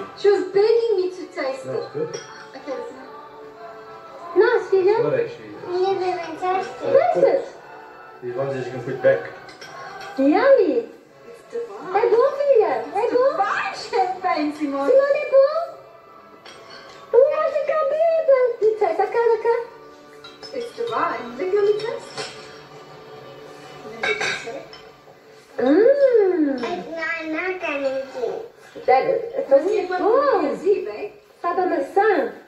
She was begging me to taste Smells it. good. Okay, that's enough. Nice, Vivian. Good actually. You didn't taste it. Taste it. These ones that you can put back. Yummy. It's divine. É bom, Vivian. É bom. Divine champagne, Simone. Simone, é bom. Não acha cabida. Taste a cara, cara. It's divine. Look, let me taste. And then you can say. Hum. It's not gonna do. Deve, Mas é para bom. comer, hein? Sabe a maçã?